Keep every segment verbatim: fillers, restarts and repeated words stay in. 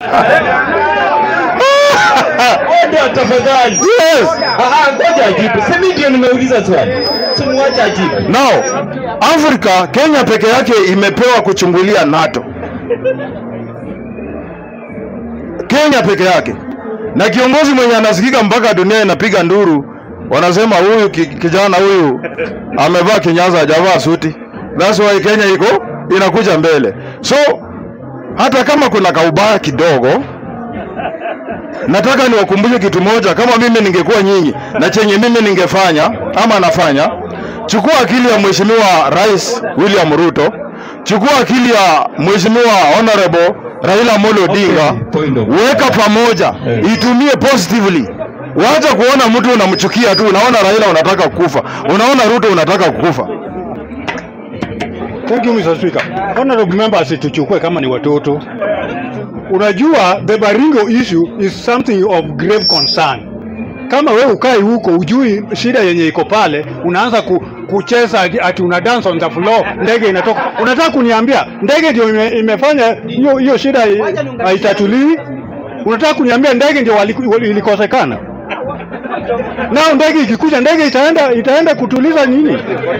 Oda tafadhali. Yes. Ah, ngoja ajibu. Sisi ndio nimeuliza swali. Simwache ajibu. Now, Afrika, Kenya peke yake imepewa kuchungulia NATO. Kenya peke yake. Na kiongozi mwenye anasikika mpaka dunia inapiga nduru, wanasema huyu kijana huyu amevaa kinyaza, hajavaa suti. That's why Kenya iko inakuja mbele. So hata kama kuna kaubaya kidogo, nataka niwakumbushe kitu moja. Kama mimi ningekuwa nyinyi na chenye mimi ningefanya ama nafanya, chukua akili ya Mheshimiwa Rais William Ruto, chukua akili ya Mheshimiwa Honorable Raila Amolo Odinga, okay, weka pamoja, yeah, itumie positively. Wacha kuona mtu unamchukia tu, unaona Raila unataka kukufa, unaona Ruto unataka kukufa. Thank you Mister Speaker. Honorable members, tuchukue kama ni watoto. Unajua the Baringo issue is something of grave concern. Kama wewe ukai huko ujui shida yenye iko pale, unaanza ku, kucheza ati una dance on the floor, ndege inatoka. Unataka kuniambia ndege ndio ime, imefanya hiyo hiyo shida haitatuliwi? Unataka kuniambia ndege ndio ilikosekana? Nao ndege ikikuja, ndege itaenda itaenda kutuliza nini?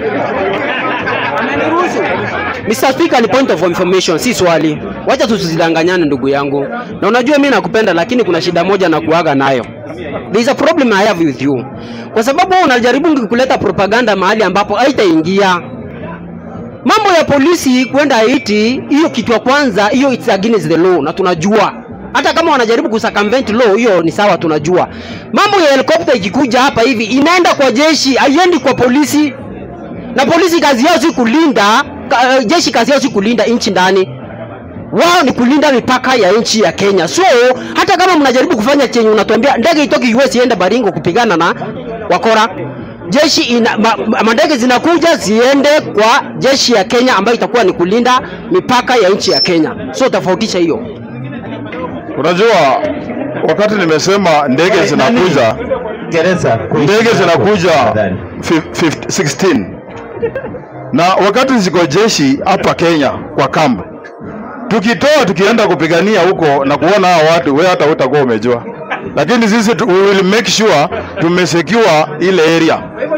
Mister Speaker, ni point of information, si swali. Wacha tusidanganyane ndugu yangu. Na unajua mimi nakupenda, lakini kuna shida moja na kuaga nayo. There is a problem I have with you. Kwa sababu unajaribu kuleta propaganda mahali ambapo haitaingia. Mambo ya polisi kwenda Haiti, hiyo kitu ya kwanza, hiyo it's against the law na tunajua. Hata kama wanajaribu kusircumvent law, hiyo ni sawa, tunajua. Mambo ya helicopter ikikuja hapa hivi inaenda kwa jeshi, haiendi kwa polisi. Na polisi kazi yao si kulinda, jeshi kazi yao si kulinda nchi ndani. Wao ni kulinda mipaka ya nchi ya Kenya. So hata kama mnajaribu kufanya chenye unatuambia ndege itoki U S iende Baringo kupigana na wakora, jeshi ina, ma, ma, ndege zinakuja ziende kwa jeshi ya Kenya ambayo itakuwa ni kulinda mipaka ya nchi ya Kenya. So tofautisha hiyo. Unajua wakati nimesema ndege zinakuja, ndege zinakuja sixteen. Na wakati ziko jeshi hapa Kenya kwa kambi, tukitoa tukienda kupigania huko na kuona hao watu, wewe hata utakuwa umejua. Lakini sisi we will make sure tumesecure ile area.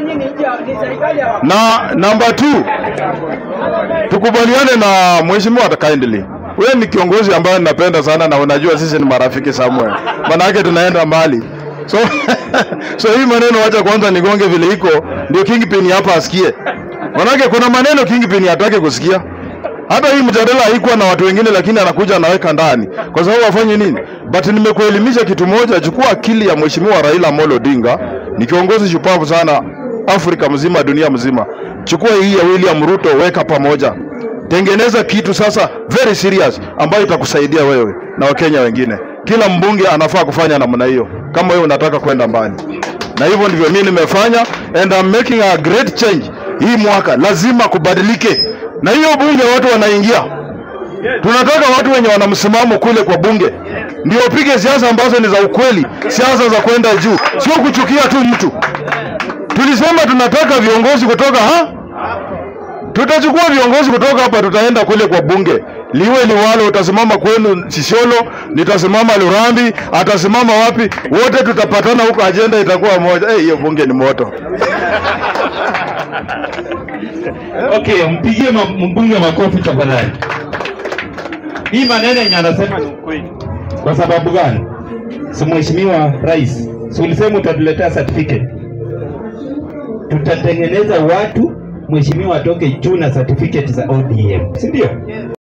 Na number two, tukubaliane na Mheshimiwa kindly. Wewe ni kiongozi ambaye ninapenda sana na unajua sisi ni marafiki somewhere. Maana yake tunaenda mbali. So so hii maneno wacha kwanza nigonge vile iko, ndio Kingpin hapa asikie. Manake kuna maneno Kingpin hataki kusikia. Hata hii mjadala haikuwa na watu wengine, lakini anakuja anaweka ndani. Kwa sababu wafanye nini? But nimekuelimisha kitu moja, chukua akili ya Mheshimiwa Raila Amolo Odinga, ni kiongozi shupavu sana Afrika mzima, dunia mzima. Chukua hii ya William Ruto, weka pamoja. Tengeneza kitu sasa very serious ambayo itakusaidia wewe na Wakenya wengine. Kila mbunge anafaa kufanya namna hiyo kama wewe unataka kwenda mbali. Na hivyo ndivyo mimi nimefanya, and I'm making a great change. Hii mwaka lazima kubadilike. Na hiyo bunge watu wanaingia. Tunataka watu wenye wanamsimamo kule kwa bunge ndio pige siasa ambazo ni za ukweli, siasa za kwenda juu, sio kuchukia tu mtu. Tulisema tunataka viongozi kutoka ha? Tutachukua viongozi kutoka hapa, tutaenda kule kwa bunge. Liwe liwalo, utasimama kwenu Sisiolo, nitasimama Lurambi, atasimama wapi, wote tutapatana huko, agenda itakuwa moja. Eh, hiyo bunge ni moto. Okay, mpigie mbunge makofi tafadhali. Hii maneno yenye anasema ni ukweli. Kwa sababu gani? Si Mheshimiwa Rais, si ulisema utatuletea certificate. Tutatengeneza watu Mheshimiwa atoke juu na certificate za O D M. Si ndio?